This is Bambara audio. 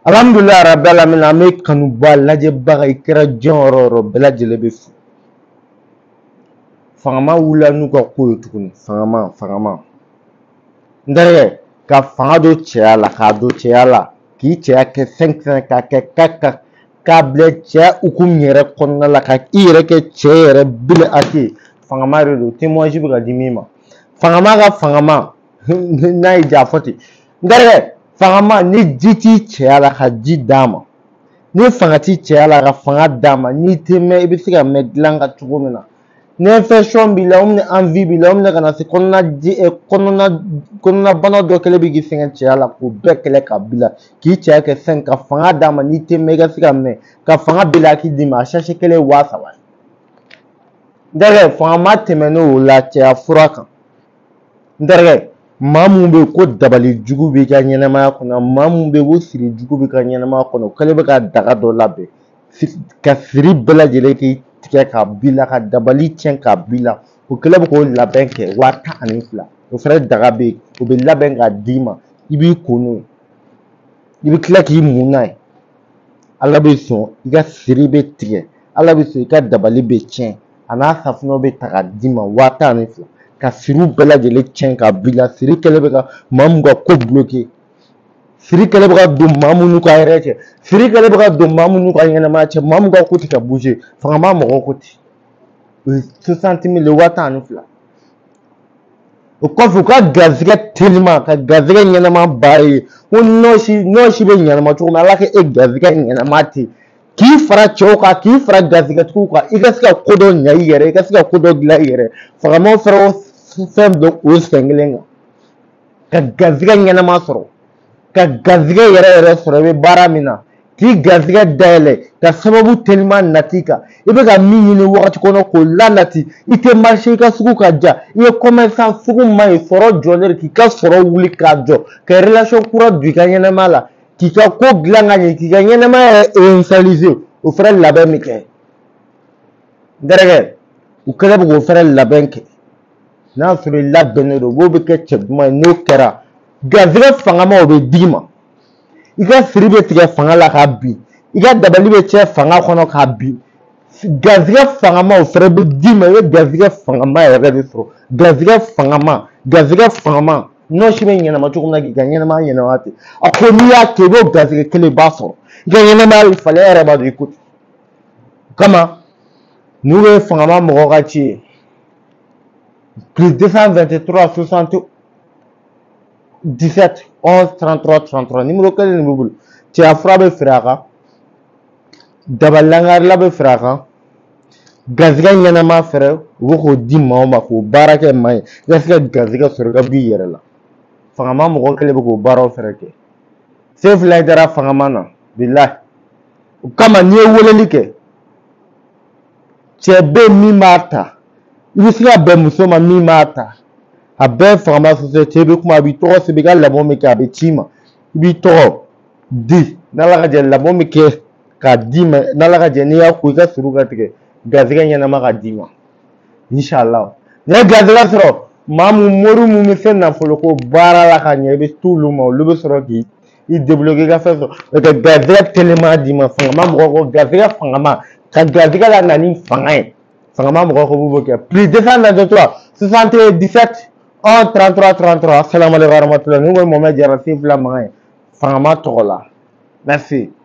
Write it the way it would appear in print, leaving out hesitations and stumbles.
Alhamdulillah rabbil alamin ame kanuba lajɛ baga i kɛra jɔn yɔrɔ yɔrɔ bɛɛ lajɛlen bɛ fo. Fangama wulila n'u ka ko ye tuguni fangama n terikɛ ka fanga don cɛya la k'a don cɛya la k'i cɛya kɛ fɛn k'a kɛ k'a bila cɛya hukumu yɛrɛ kɔnɔna la ka i yɛrɛ kɛ cɛ yɛrɛ bile ake fangama de don témoignage bɛ ka di min ma fangama ka fangama n'a ye ja fɔ ten n terikɛ fangama ni ji t'i cɛya la ka ji d'a ma ni fanga t'i cɛya la ka fanga d'a ma n'i tɛ mɛn i bɛ se ka mɛn dilan ka cogo min na ni infection b'i la ni envie b'i la ka na se kɔnɔnabana dɔ kɛlen bɛ k'i sɛgɛn cɛya la k'o bɛɛ kɛlɛ ka b'i la k'i cɛya kɛ fɛn ka fanga d'a ma n'i tɛ mɛn i ka se ka mɛn ka fanga b'i la k'i d'i ma a sachet kelen ye 3000 ye n terikɛ fanga ma tɛmɛ n'o la cɛya fura kan n terikɛ maa mun bɛ yen ko dabali jugu b'i ka ɲɛnɛmaya kɔnɔ maa mun bɛ yen ko siri jugu b'i ka ɲɛnɛmaya kɔnɔ o kɛlen bɛ ka daga dɔ labɛn ka siri bɛɛ lajɛlen k'i tigɛ ka b'i la ka dabali tiɲɛ ka b'i la o kɛlen bɛ k'o labɛn kɛ 10200 o fana daga bɛ yen o bɛ labɛn k'a d'i ma i b'i ko n'o ye i bɛ tila k'i mun n'a ye ala bɛ sɔn i ka siri bɛ tigɛ ala bɛ sɔn i ka dabali bɛ tiɲɛ a n'a safunɛ bɛ ta k'a d'i ma 10200 ka siriw bɛɛ lajɛlen tiɲɛ ka b'i la siri kɛlen bɛ ka maa mun ka ko bloqué siri kɛlen bɛ ka don maa minnu ka hɛrɛ cɛ siri kɛlen bɛ ka don maa minnu ka ɲɛnɛmaya cɛ maa min ka ko tɛ ka bouger fangama mɔgɔw ko ten o ye 60 000 ye 10200 o kɔfɛ u ka garizigɛ telima ka garizigɛ ɲɛnɛma baara ye ko nɔɔsi bɛ ɲɛnɛma cogo min ala kɛ e garizigɛ ɲɛnɛma ten k'i fara cɛw kan k'i fara garizigɛtigiw kan i ka se ka ko dɔ ɲa i yɛrɛ i ka se ka ko dɔ dilan i yɛrɛ fangamaw fɛrɛ fɛn dɔ o sen kelen kan ka garizigɛ ɲɛnɛma sɔrɔ ka garizigɛ yɛrɛ sɔrɔ i bɛ baara min na k'i garizigɛ dayɛlɛ ka sababu telima nati kan i bɛ ka min ɲini wagati kɔnɔ k'o lanati i tɛ marché i ka sugu ka ja i ye commerçant sugu ma ɲi sɔrɔ jɔlen k'i ka sɔrɔ wuli k'a jɔ ka relation kura don i ka ɲɛnɛmaya la k'i ka ko dilan ka ɲɛ k'i ka ɲɛnɛmaya yɛrɛ réinitialiser o fɛnɛ labɛn min kɛ n terikɛ u kɛlen bɛ k'o fɛnɛ labɛn kɛ n'a sɔrɔ i labɛnnen don o b'o bɛ kɛ cɛ duman ye n'o kɛra garizigɛ fangama o bɛ d'i ma i ka siri bɛ tigɛ fanga la ka bin i ka dabali bɛ cɛ fanga kɔnɔ ka bin garizigɛ fangama o fɛnɛ bɛ d'i ma i bɛ garizigɛ fangama yɛrɛ de sɔrɔ garizigɛ fangama nɔɔsi bɛ ɲɛnama cogo min na k'i ka ɲɛnamaya ɲɛnama ten a ko n'i y'a kɛ i b'o garizigɛ kelen b'a sɔrɔ i ka ɲɛnamaya bɛ falen e yɛrɛ b'a dɔn i ko ten o kama n'u ye fangama mɔgɔw ka ci ye plus 223 60 17 11 33 33 numéro kelen de b'u bolo cɛya fura bɛ feere a kan dabali lankarila bɛ feere a kan garizigɛ ɲɛnama fɛrɛ u bɛ k'o di maaw ma k'o baara kɛ maa ye i ka se ka garizigɛ sɔrɔ i ka b'i yɛrɛ la fangama mɔgɔ kelen bɛ k'o baaraw fɛrɛ kɛ se fila i dara fangama na bilahi o kama n'i ye weleli kɛ cɛ bɛ min b'a ta i bɛ se ka bɛn muso ma min b'a ta a bɛɛ fangama société bɛ kuma a b'i tɔgɔ sɛbɛn i ka lamɔ min kɛ a bɛ ci ma i b'i tɔgɔ di n'ala ka jɛ lamɔ min kɛ k'a d'i ma n'ala ka jɛ n'i y'a ko i ka suru ka tigɛ garizigɛ ɲɛnama ka d'i ma inshallah n'i ye garizigɛ sɔrɔ maa mun mori mun bɛ fɛn nafolo ko baara la ka ɲɛ i bɛ t'olu ma olu bɛ sɔrɔ k'i débloquer i ka fɛn sɔrɔ o ka garizigɛ telima d'i ma fangama mɔgɔ ko garizigɛ fangama ka garizigɛ la na ni fanga ye fangama mɔgɔ ko b'o kɛ plus 223 77 11 33 33 assalamu alaikum warahmatullahi n'u ko Mohamed Jara Sefula Magan fangama tɔgɔ la merci